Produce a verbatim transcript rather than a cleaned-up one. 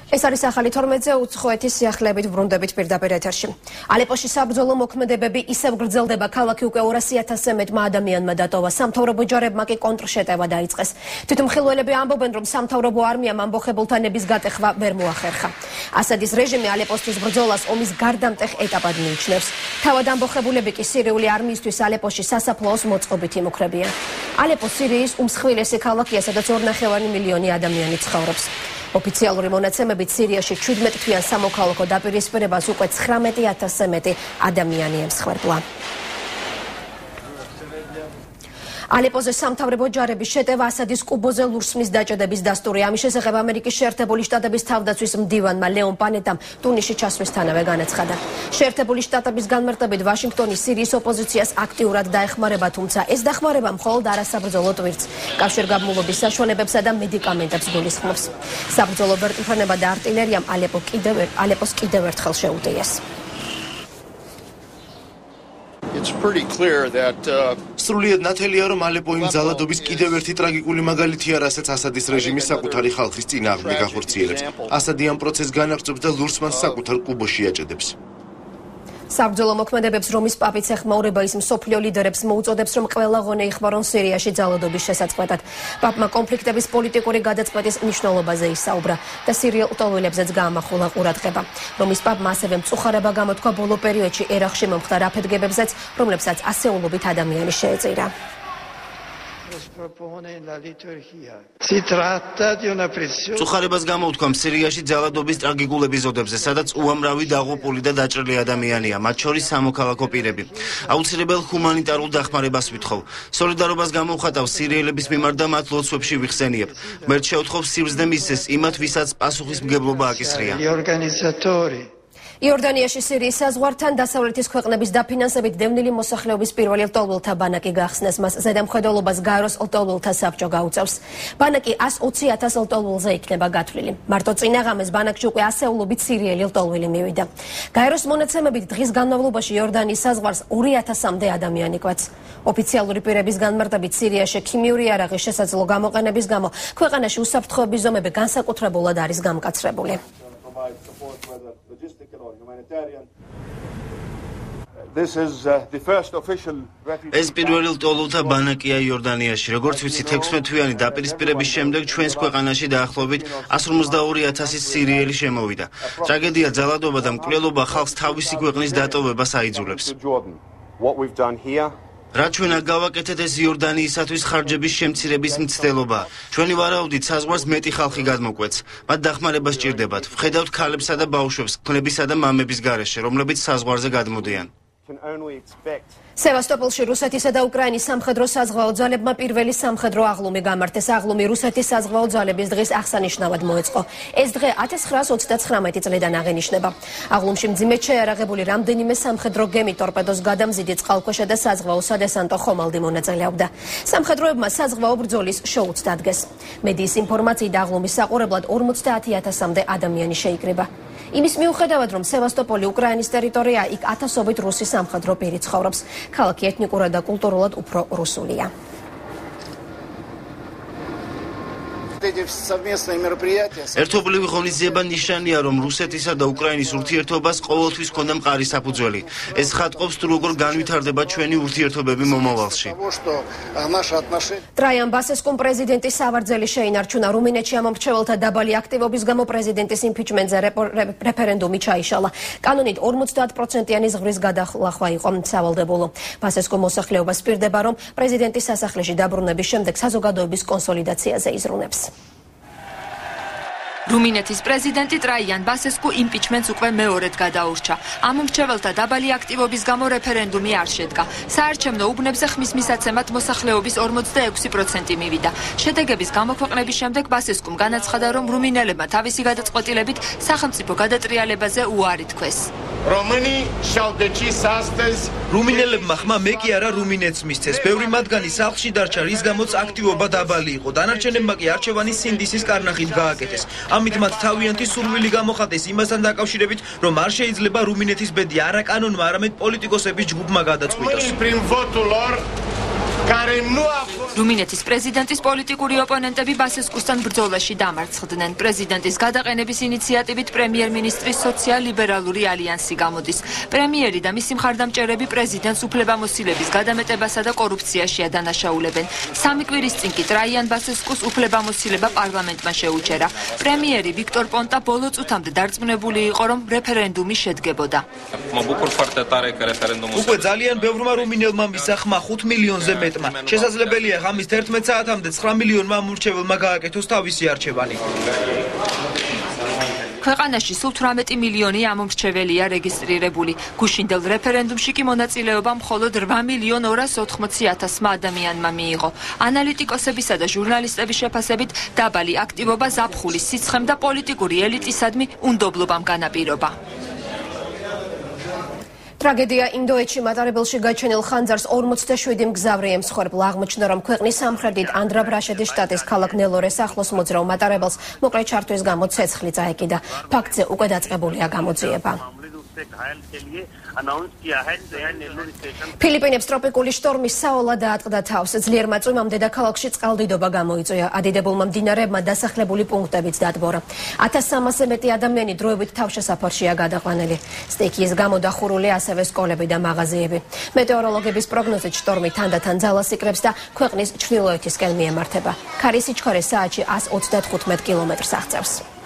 ეს არის ახალი თორმეტზე უცხოეთის სიახლეებით ბრუნდებით პირდაპირ ეთერში. ალეპოში საბრძოლო მოქმედებები ისევ გრძელდება, ქალაქი უკვე ორასი ათასზე მეტმა ადამიანმა დატოვა, სამთავრობო ჯარებმა კი კონტრშეტევა დაიწყეს. თვითმხილველები ამბობენ, რომ სამთავრობო არმიამ ამბოხებულთა ნების გატეხვა ვერ მოახერხა. ასადის რეჟიმი ალეპოსთვის ბრძოლას ომის გარდამტეხ ეტაპად მიიჩნევს. თავად ამბოხებულები კი სირიული არმიისთვის ალეპოში სასაფლაოს მოწყობით იმუქრებიან. ალეპო სირიის უმსხვილესი ქალაქია, სადაც ორნახევარი მილიონი ადამიანი ცხოვრობს. ოფიციალური მონაცემებით სირიაში შვიდმეტ თვიან სამოქალაქო დაპირისპირებას უკვე ცხრამეტი ათასზე მეტი ადამიანი ემსხვერპლა. ალეპოზე სამთავრობო ჯარების შეტევა ასადის კუბოზე ლურსმნის დაჭედების დასტურია. ამის შესახებ ამერიკის შეერთებული შტატების თავდაცვის მდივანმა ლეონ პანეტამ ტუნისში ჩასვლისთანავე განაცხადა. შეერთებული შტატების განმარტებით ვაშინგტონი სირიის ოპოზიციას აქტიურად დაეხმარება, თუმცა ეს დახმარება მხოლოდ არასაბრძოლო ტვირთს, კავშირგაბმულობის საშუალებებსა და მედიკამენტებს გულისხმობს. საბრძოლო ვერტმფრენება და არტილერიამ ალეპო კიდევ ალეპოს კიდევ ერთხელ შეუტიეს. It's pretty clear that სრულიად ნათელია, რომ ალეპო იმ ძალადობის კიდევ ერთი ტრაგიკული მაგალითია, რასაც ასადის რეჟიმი საკუთარი ხალხის წინააღმდეგ ახორციელებს. ასადი ამ პროცესს განაგრძობს და ლურსმნის საკუთარ კუბოში აჭედებს. საბრძოლო მოქმედებებს რომის პაპიც ეხმაურება, ის მსოფლიო ლიდერებს მოუწოდებს, რომ ყველა ღონე იხმარონ სირიაში ძალადობის შესაწყობად. პაპმა კონფლიქტების პოლიტიკური გადაწყვეტის მნიშვნელობაზე ისაუბრა და სირიელ ლტოლვილებზეც გაამახვილა ყურადღება. რომის პაპმა ასევე მწუხარება გამოთქვა ბოლო პერიოდში ერაყში მომხდარ აფეთგებებზეც, რომლებსაც ასეულობით ადამიანი შეეწირა. მწუხარებას გამოუთქვა სირიაში ძალადობის ტრაგიკულ ეპიზოდებზე, სადაც უამრავი დაღუპული და დაჭრილი ადამიანია, მათ შორის სამოქალაქო პირები. აუცილებელ ჰუმანიტარულ დახმარებას ვითხოვ. სოლიდარობას გამოვხატავ სირიელების მიმართ და მათ ლოცვებში ვიხსენიებ. ღმერთ შეუთხოვ სიბრძნე მისცეს იმათ, ვისაც პასუხისმგებლობა აკისრია. იორდანიაში სირიის საზღვართან დასავლეთის ქვეყნების დაფინანსებით დევნილი მოსახლეობის პირველი ლტოლვილთა ბანაკი გახსნეს. მას ზედამხედველობას გაეროს ლტოლვილთა საბჭო გაუწევს. ბანაკი ასს ოცი ათას ლტოლვილზე იქნება გათვლილი. მარტო წინაღამეს ბანაკში უკვე ასეულობით სირიელი ლტოლვილი მივიდა. გაეროს მონაცემებით დღის განმავლობაში იორდანიის საზღვარს ორი ათასამდე ადამიანი კვეთს. ოფიციალური პირების განმარტებით სირიაში ქიმიური იარაღის შესაძლო გამოყენების გამო ქვეყანაში უსაფრთხოების ზომები განსაკუთრებულად არის გამკაცრებული. ეს პირველი ლტოლვილთა ბანაკია იორდანიაში. როგორც ვიცით, ექვსმეტ თვიანი დაპირისპირების შემდეგ ჩვენს ქვეყანაში დაახლოებით ასს ორმოცდაორი ათასი სირიელი შემოვიდა. ტრაგედია, ძალადობა და მკვლელობა ხალხს თავისი ქვეყნის დატოვებას აიძულებს. რა ჩვენ გავაკეთეთ, ეს იორდანიისათვის ხარჯების შემცირების მცდელობა. ჩვენი ვარაუდით საზღვარს მეტი ხალხი გადმოკვეთს. მათ დახმარება სჭირდებათ. ვხედავთ ქალებსა და ბავშვებს, ქლებისა და მამების გარეშე, რომლებიც საზღვარზე გადმოდიან. სევასტოპოლში რუსეთისა და უკრაინის სამხედრო საზღვაო ძალებმა პირველი სამხედრო აღლუმი გამართეს. აღლუმი რუსეთის საზღვაო ძალების დღის აღსანიშნავად მოეწყო. ეს დღე ათას ცხრაას ოცდაცხრამეტი წლიდან აღინიშნება. აღლუმში მძიმედ შეიარაღებული რამდენიმე სამხედრო გემი, ტორპედოს გადამზიდი, წყალქვეშა და საზღვაო სადესანტო ხომალდი მონაწილეობდა. სამხედროებმა საზღვაო ბრძოლის შოუც დადგეს. მედიის ინფორმაციით აღლუმის საყურებლად ორმოცდაათი ათასამდე ადამიანი შეიკრიბა. იმის მიუხედავად, რომ სევასტოპოლი უკრაინის ტერიტორია, იქ ათასობით რუსი სამხედრო პირი ცხოვრობს. ქალაქი ეთნიკურად და კულტურულად უფრო რუსულია. ერთობლივი ღონისძიება ნიშანია, რომ რუსეთისა და უკრაინის ურთიერთობას ყოველთვის ჰქონდა მყარი საფუძველი. ეს ხატყობს თუ როგორ განვითარდება ჩვენი ურთიერთობები მომავალში. ტრაიან ბასესკუმ პრეზიდენტის სავარძელი შეინარჩუნა. რუმინეთში ამომრჩეველთა დაბალი აქტივობის გამო პრეზიდენტის იმპიჩმენტზე რეფერენდუმი ჩაიშალა. კანონით ორმოცდაათ პროცენტიანი ზღვრის გადალახვა იყო სავალდებულო. ბასესკუმ მოსახლეობას პირდება, რომ პრეზიდენტის სასახლეში დაბრუნების შემდეგ საზოგადოების კონსოლიდაციაზე იზრუნებს. რუმინეთის პრეზიდენტი ტრაიან ბასესკუ იმპიჩმენტს უკვე მეორედ გადაურჩა. ამომრჩეველთა დაბალი აქტივობის გამო რეფერენდუმი არ შედგა. საარჩევნო უბნებზე ხმის მისაცემად მოსახლეობის ორმოცდაექვსი პროცენტი მივიდა. შედეგების გამოქვეყნების შემდეგ ბასესკუმ განაცხადა, რომ რუმინელებმა თავისი გადაწყვეტილებით სახელმწიფო გადატრიალებაზე უარი თქვეს. რუმინელებმა ხმა მე კი არა რუმინეთს მისცეს. ბევრი მათგანი სახლში დარჩა, რის გამოც აქტივობა დაბალი იყო. დანარჩენებმა კი არჩევანი სინდისის კარნახით გააკეთეს. ამით მათ თავიანთი სურვილი გამოხატეს იმასთან დაკავშირებით, რომ არ შეიძლება რუმინეთის ბედი არა კანონმა, არამედ პოლიტიკოსების ჯგუფმა გადაწყვიტოს. რუმინეთის პრეზიდენტის პოლიტიკური ოპონენტები ბასესკუსთან ბრძოლაში დამარცხდნენ. პრეზიდენტის გადაყენების ინიციატივით პრემიერ-მინისტრის სოციალ-ლიბერალური ალიანსი გამოდის. პრემიერი და მისი მხარდამჭერები პრეზიდენტს უფლებამოსილების გადამეტებასა და კორუფციაში ადანაშაულებენ. სამი კვირის წინ კი ტრაიან ბასესკუს უფლებამოსილება პარლამენტმა შეუჩერა. პრემიერი ვიქტორ პონტა ბოლო წუთამდე დარწმუნებული იყო, რომ რეფერენდუმი შედგებოდა. უკვე ძალიან ბევრმა რუმინელმა მისცა ხმა ხუთ მილიონზე მეტმა. შესაძლებელია ღამის თერთმეტ საათამდე ცხრა მილიონმა ამორჩეველმა გააკეთოს თავისი არჩევანი. ქვეყანაში სულ თვრამეტი მილიონი ამომრჩეველია რეგისტრირებული. გუშინდელ რეფერენდუმში კი მონაწილეობა მხოლოდ რვა მილიონ ორას ოთხმოცი ათასმა ადამიანმა მიიღო. ანალიტიკოსებისა და ჟურნალისტების შეფასებით დაბალი აქტივობა ზაფხულის სიცხემ და პოლიტიკური ელიტისადმი უნდობლობამ განაპირობა. ტრაგედია ინდოეთში მატარებელში გაჩენილ ხანძარს ორმოცდაშვიდი მგზავრი ემსხვერპლა. აღმოჩნდა, რომ ქვეყნის სამხრეთით ანდრა-ბრაშედის შტატის ქალაქ ნელორეს ახლოს მოძრავ მატარებელს მოკლე ჩართვის გამო ცეცხლი წაეკიდა. ფაქტზე უკვე დაწყებულია გამოძიება. ფილიპინებს ტროპიკული შტორმი საოლა დაატყდა თავს. ძლიერმა წვიმამ დედაქალაქში წყალდიდობა გამოიწვია. ადიდებულმა მდინარეებმა დასახლებული პუნქტებიც დადბორა. ათას სამასზე მეტი ადამიანი დროებით თავშესაფარშია გადაყვანილი. სტიქიის გამო დახურული ასევე სკოლები და მაღაზიები. მეტეოროლოგების პროგნოზით შტორმი თანდათან ძალას იკრებს და ქვეყნის ჩრდილოეთისკენ მიემართება. ქარის სიჩქარე საათში ას ოცდათხუთმეტ კილომეტრს აღწევს.